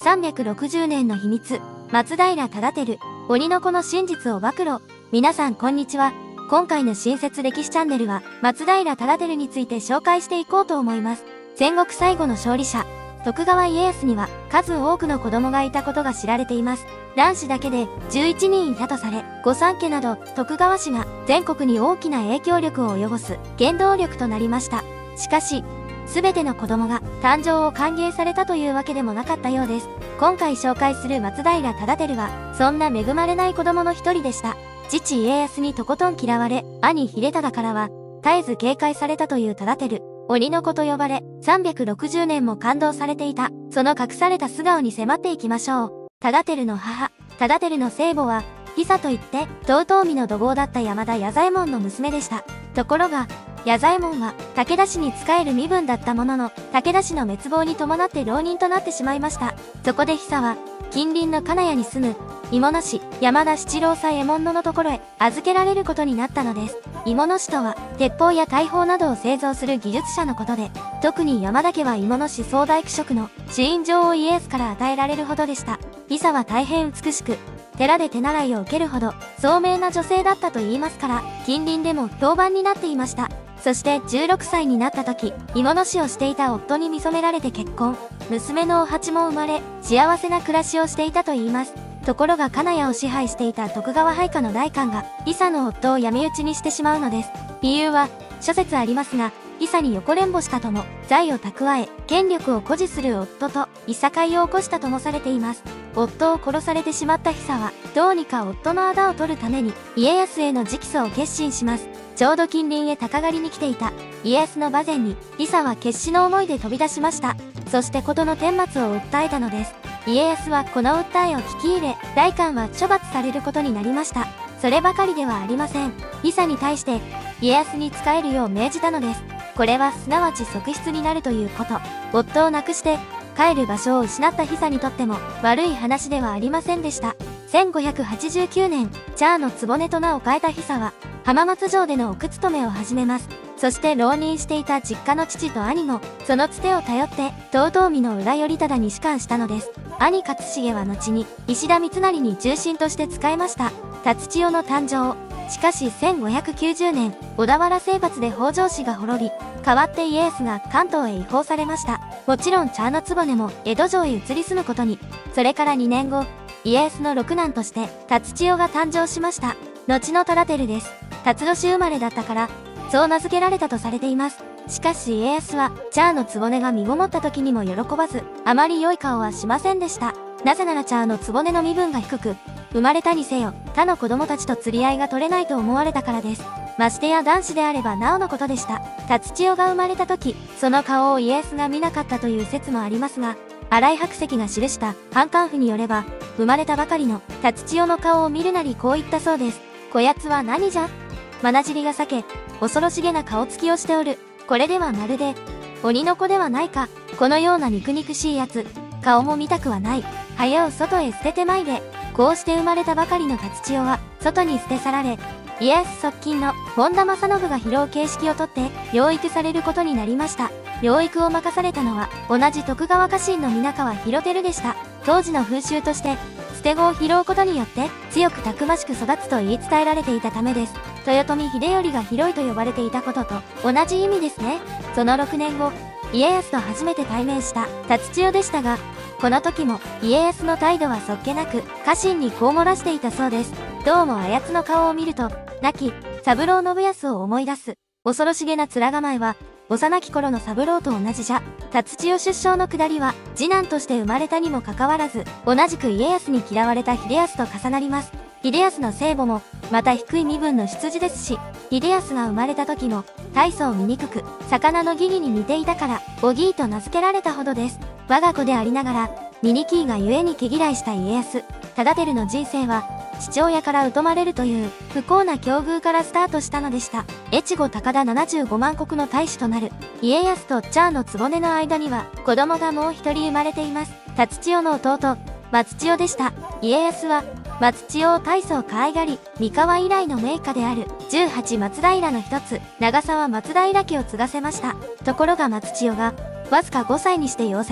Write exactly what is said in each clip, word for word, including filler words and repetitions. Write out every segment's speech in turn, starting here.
さんびゃくろくじゅうねんの秘密、松平忠輝、鬼の子の真実を暴露。皆さんこんにちは。今回の新説歴史チャンネルは、松平忠輝について紹介していこうと思います。戦国最後の勝利者、徳川家康には数多くの子供がいたことが知られています。男子だけでじゅういちにんいたとされ、御三家など徳川氏が全国に大きな影響力を及ぼす原動力となりました。しかし、すべての子供が誕生を歓迎されたというわけでもなかったようです。今回紹介する松平忠輝は、そんな恵まれない子供の一人でした。父家康にとことん嫌われ、兄秀忠からは、絶えず警戒されたという忠輝。鬼の子と呼ばれ、さんびゃくろくじゅうねんも感動されていた、その隠された素顔に迫っていきましょう。忠輝の母、忠輝の生母は、久といって、遠江の土豪だった山田弥左衛門の娘でした。ところが、弥左衛門は、武田氏に仕える身分だったものの、武田氏の滅亡に伴って浪人となってしまいました。そこで久は、近隣の金谷に住む、芋野氏、山田七郎左衛門のところへ預けられることになったのです。芋野氏とは、鉄砲や大砲などを製造する技術者のことで、特に山田家は芋野氏総大工職の朱印状を家康から与えられるほどでした。久は大変美しく、寺で手習いを受けるほど、聡明な女性だったと言いますから、近隣でも評判になっていました。そしてじゅうろくさいになった時、芋野氏をしていた夫に見初められて結婚。娘のお八も生まれ、幸せな暮らしをしていたと言います。ところが金谷を支配していた徳川配下の代官が、久の夫を闇討ちにしてしまうのです。理由は、諸説ありますが、久に横恋慕したとも、財を蓄え、権力を誇示する夫と、いさかいを起こしたともされています。夫を殺されてしまった久は、どうにか夫の仇を取るために、家康への直訴を決心します。ちょうど近隣へ鷹狩りに来ていた、家康の馬前に、久は決死の思いで飛び出しました。そして事の顛末を訴えたのです。家康はこの訴えを聞き入れ、代官は処罰されることになりました。そればかりではありません。久に対して、家康に仕えるよう命じたのです。これはすなわち側室になるということ。夫を亡くして、帰る場所を失った久にとっても、悪い話ではありませんでした。せんごひゃくはちじゅうきゅうねん、茶の局と名を変えた久は、浜松城での奥勤めを始めます。そして浪人していた実家の父と兄も、そのつてを頼って、遠江の裏頼忠に仕官したのです。兄勝重は後に、石田三成に重臣として仕えました。辰千代の誕生。しかしせんごひゃくきゅうじゅうねん、小田原征伐で北条氏が滅び、代わって家康が関東へ移封されました。もちろん茶の局も江戸城へ移り住むことに。それからにねんご、家康の六男として、辰千代が誕生しました。後の忠輝です。辰年生まれだったから、そう名付けられたとされています。しかし家康は、茶の局が身ごもった時にも喜ばず、あまり良い顔はしませんでした。なぜなら茶の局の身分が低く、生まれたにせよ、他の子供たちと釣り合いが取れないと思われたからです。ましてや男子であればなおのことでした。辰千代が生まれた時、その顔を家康が見なかったという説もありますが、新井白石が記した版刊譜によれば、生まれたばかりの辰千代の顔を見るなりこう言ったそうです。こやつは何じゃ？まなじりが裂け、恐ろしげな顔つきをしておる。これではまるで、鬼の子ではないか。このような肉肉しいやつ、顔も見たくはない。早う外へ捨ててまいれ。こうして生まれたばかりの辰千代は、外に捨て去られ、家康側近の本田正信が拾う形式をとって、養育されることになりました。養育を任されたのは、同じ徳川家臣の皆川広輝でした。当時の風習として、捨て子を拾うことによって、強くたくましく育つと言い伝えられていたためです。豊臣秀頼が広いと呼ばれていたことと、同じ意味ですね。そのろくねんご、家康と初めて対面した辰千代でしたが、この時も家康の態度はそっけなく、家臣にこう漏らしていたそうです。どうもあやつの顔を見ると、亡き三郎信康を思い出す。恐ろしげな面構えは、幼き頃の三郎と同じじゃ。辰千代出生のくだりは、次男として生まれたにもかかわらず、同じく家康に嫌われた秀康と重なります。秀康の生母も、また低い身分の出自ですし、秀康が生まれた時も、大層醜く、魚のギギに似ていたから、おぎいと名付けられたほどです。我が子でありながら、醜いがゆえに毛嫌いした家康。忠輝の人生は、父親から疎まれるという不幸な境遇からスタートしたのでした。越後高田ななじゅうごまんこくの大使となる家康と茶の局の間には子供がもう一人生まれています。辰千代の弟、松千代でした。家康は松千代を大層可愛がり、三河以来の名家であるじゅうはち松平の一つ、長沢松平家を継がせました。ところが松千代がわずかごさいにして夭折。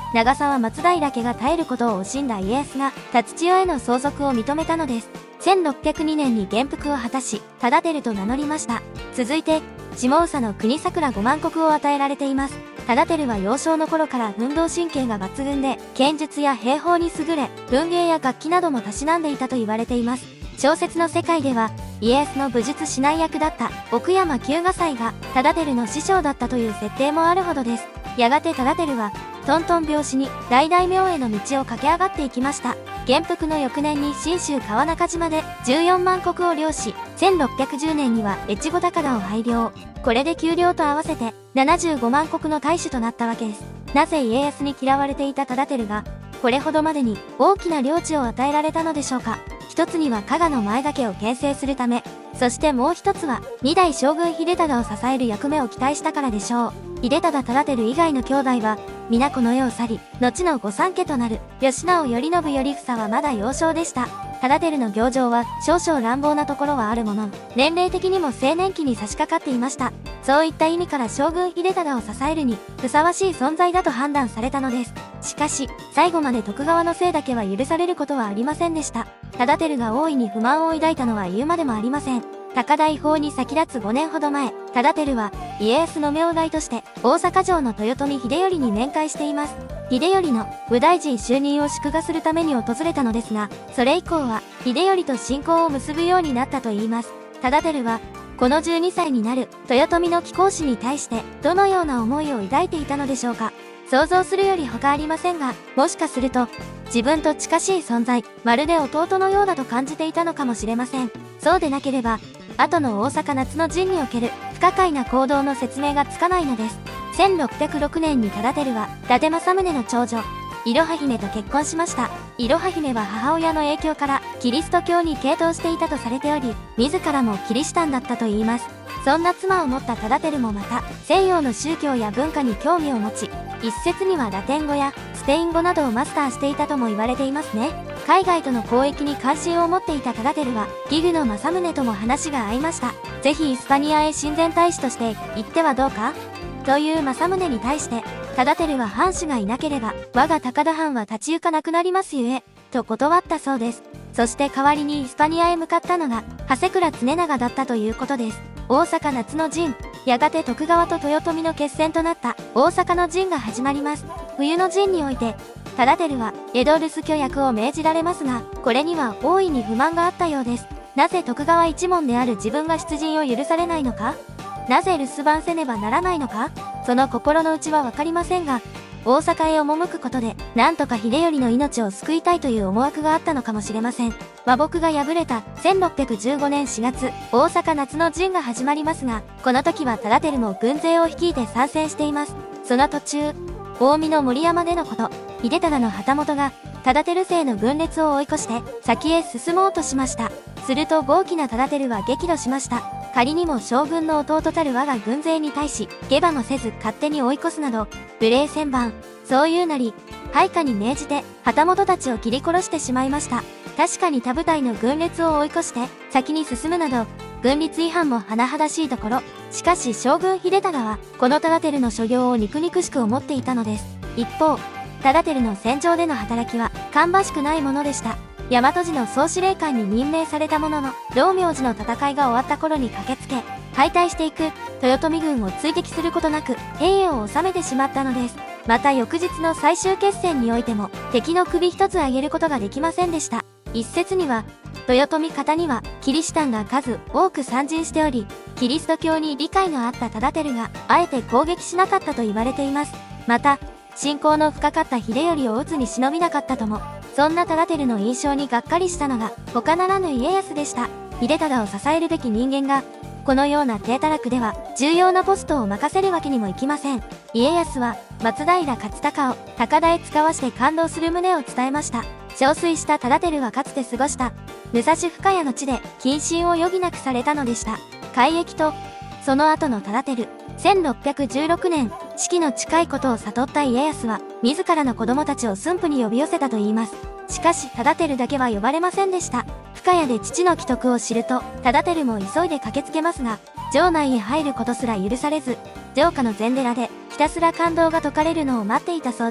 長沢松平家が絶えることを惜しんだ家康が、辰千代への相続を認めたのです。せんろっぴゃくにねんに元服を果たし、忠輝と名乗りました。続いて、下総の国桜ごまん石を与えられています。忠輝は幼少の頃から運動神経が抜群で、剣術や兵法に優れ、文芸や楽器などもたしなんでいたと言われています。小説の世界では、家康の武術指南役だった奥山久我斎が忠輝の師匠だったという設定もあるほどです。やがて忠輝は、トントン拍子に大大名への道を駆け上がっていきました。元服の翌年に信州川中島でじゅうよんまん石を領し、せんろっぴゃくじゅうねんには越後高田を拝領。これで丘陵と合わせてななじゅうごまん石の大主となったわけです。なぜ家康に嫌われていた忠輝が、これほどまでに大きな領地を与えられたのでしょうか。一つには加賀の前田家を牽制するため、そしてもう一つは二代将軍秀忠を支える役目を期待したからでしょう。秀忠忠輝以外の兄弟は、皆この世を去り、後の御三家となる、義直頼信頼房はまだ幼少でした。忠輝の行情は少々乱暴なところはあるものの、年齢的にも青年期に差し掛かっていました。そういった意味から将軍秀忠を支えるに、ふさわしい存在だと判断されたのです。しかし、最後まで徳川のせいだけは許されることはありませんでした。忠輝が大いに不満を抱いたのは言うまでもありません。高田違法に先立つごねんほど前、忠輝は家康の名代として大阪城の豊臣秀頼に面会しています。秀頼の右大臣就任を祝賀するために訪れたのですが、それ以降は秀頼と親交を結ぶようになったといいます。忠輝は、このじゅうにさいになる豊臣の貴公子に対してどのような思いを抱いていたのでしょうか。想像するより他ありませんが、もしかすると、自分と近しい存在、まるで弟のようだと感じていたのかもしれません。そうでなければ、後の大阪夏の陣における不可解な行動の説明がつかないのです。せんろっぴゃくろくねんに忠輝は、伊達政宗の長女、いろは姫と結婚しました。いろは姫は母親の影響からキリスト教に傾倒していたとされており、自らもキリシタンだったといいます。そんな妻を持った忠輝もまた、西洋の宗教や文化に興味を持ち、一説にはラテン語やスペイン語などをマスターしていたとも言われていますね。海外との交易に関心を持っていた忠輝は、義父の政宗とも話が合いました。ぜひイスパニアへ親善大使として行ってはどうかという政宗に対して、忠輝は藩主がいなければ、我が高田藩は立ち行かなくなりますゆえ、と断ったそうです。そして代わりにイスパニアへ向かったのが、長谷倉常長だったということです。大阪夏の陣、やがて徳川と豊臣の決戦となった大阪の陣が始まります。冬の陣において、忠輝は江戸留守居役を命じられますが、これには大いに不満があったようです。なぜ徳川一門である自分が出陣を許されないのか？なぜ留守番せねばならないのか？その心の内はわかりませんが、大阪へ赴くことで、なんとか秀頼の命を救いたいという思惑があったのかもしれません。和睦が敗れたせんろっぴゃくじゅうごねんしがつ、大阪夏の陣が始まりますが、この時は忠輝も軍勢を率いて参戦しています。その途中、近江の森山でのこと、秀忠の旗本が、忠輝勢の軍列を追い越して、先へ進もうとしました。すると豪気な忠輝は激怒しました。仮にも将軍の弟たる我が軍勢に対し、下馬もせず勝手に追い越すなど、無礼千番、そういうなり、配下に命じて、旗本たちを切り殺してしまいました。確かに他部隊の軍列を追い越して、先に進むなど、軍律違反も甚だしいところ。しかし将軍秀忠は、この忠輝の所業を肉々しく思っていたのです。一方、忠輝の戦場での働きは、芳しくないものでした。大和路の総司令官に任命されたものの、道明寺の戦いが終わった頃に駆けつけ、敗退していく豊臣軍を追撃することなく、兵を収めてしまったのです。また翌日の最終決戦においても、敵の首一つ上げることができませんでした。一説には、豊臣方にはキリシタンが数多く参陣しており、キリスト教に理解のあった忠輝が、あえて攻撃しなかったと言われています。また、信仰の深かった秀頼を討つに忍びなかったとも、そんな忠輝の印象にがっかりしたのが、他ならぬ家康でした。秀忠を支えるべき人間が、このような低たらくでは、重要なポストを任せるわけにもいきません。家康は、松平勝孝を、高田へ使わして感動する旨を伝えました。憔悴した忠輝はかつて過ごした、武蔵深谷の地で、謹慎を余儀なくされたのでした。改易と、その後の忠輝、せんろっぴゃくじゅうろくねん、死期の近いことを悟った家康は、自らの子供たちを駿府に呼び寄せたといいます。しかし、忠輝だけは呼ばれませんでした。深谷で父の危篤を知ると、忠輝も急いで駆けつけますが、城内へ入ることすら許されず、城下の禅寺で、ひたすら感動が解かれるのを待っていたそうです。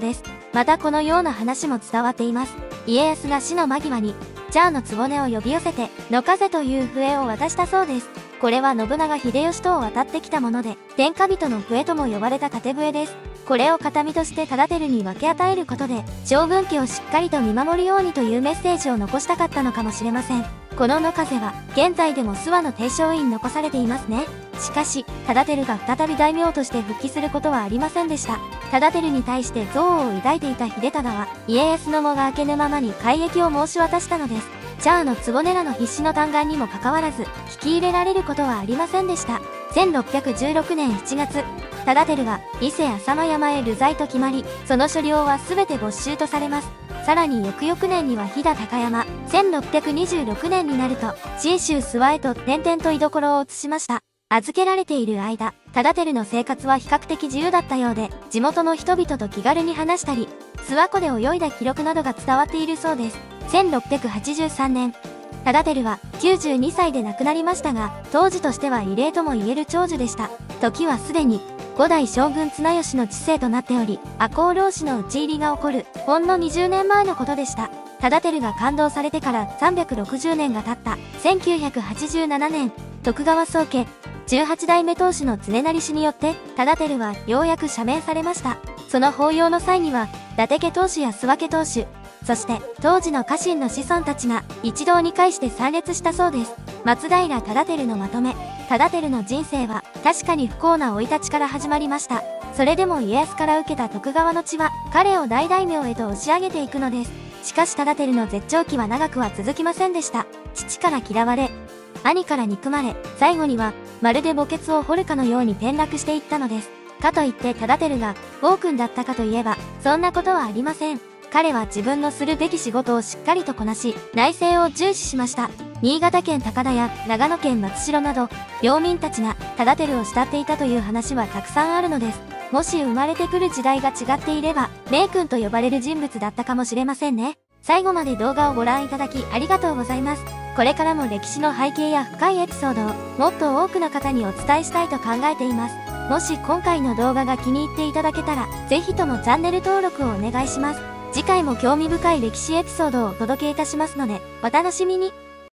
またこのような話も伝わっています。家康が死の間際に、ジャーの局を呼び寄せて、野風という笛を渡したそうです。これは信長秀吉とを渡ってきたもので、天下人の笛とも呼ばれた盾笛です。これを形見として忠輝に分け与えることで、将軍家をしっかりと見守るようにというメッセージを残したかったのかもしれません。この野風は、現在でも諏訪の定昌院に残されていますね。しかし、忠輝が再び大名として復帰することはありませんでした。忠輝に対して憎悪を抱いていた秀忠は、家康の喪が明けぬままに改易を申し渡したのです。ジャーの局らの必死の嘆願にもかかわらず、聞き入れられることはありませんでした。せんろっぴゃくじゅうろくねんしちがつ、忠輝は伊勢浅間山へ流罪と決まり、その所領は全て没収とされます。さらに翌々年には飛騨高山、せんろっぴゃくにじゅうろくねんになると、信州諏訪へと転々と居所を移しました。預けられている間、忠輝の生活は比較的自由だったようで、地元の人々と気軽に話したり、諏訪湖で泳いだ記録などが伝わっているそうです。せんろっぴゃくはちじゅうさんねん、忠輝はきゅうじゅうにさいで亡くなりましたが、当時としては異例とも言える長寿でした。時はすでに、五代将軍綱吉の治世となっており、赤穂浪士の討ち入りが起こる、ほんのにじゅうねんまえのことでした。忠輝が勘当されてからさんびゃくろくじゅうねんが経ったせんきゅうひゃくはちじゅうななねん、徳川宗家、じゅうはちだいめ当主の常成氏によって、忠輝はようやく赦免されました。その法要の際には、伊達家当主や諏訪家当主、そして当時の家臣の子孫たちが一堂に会して参列したそうです。松平忠輝のまとめ。忠輝の人生は確かに不幸な生い立ちから始まりました。それでも家康から受けた徳川の血は彼を大大名へと押し上げていくのです。しかし忠輝の絶頂期は長くは続きませんでした。父から嫌われ、兄から憎まれ、最後にはまるで墓穴を掘るかのように転落していったのです。かといって忠輝が暴君だったかといえば、そんなことはありません。彼は自分のするべき仕事をしっかりとこなし、内政を重視しました。新潟県高田や長野県松代など、領民たちが忠輝を慕っていたという話はたくさんあるのです。もし生まれてくる時代が違っていれば、名君と呼ばれる人物だったかもしれませんね。最後まで動画をご覧いただきありがとうございます。これからも歴史の背景や深いエピソードをもっと多くの方にお伝えしたいと考えています。もし今回の動画が気に入っていただけたら、ぜひともチャンネル登録をお願いします。次回も興味深い歴史エピソードをお届けいたしますので、お楽しみに。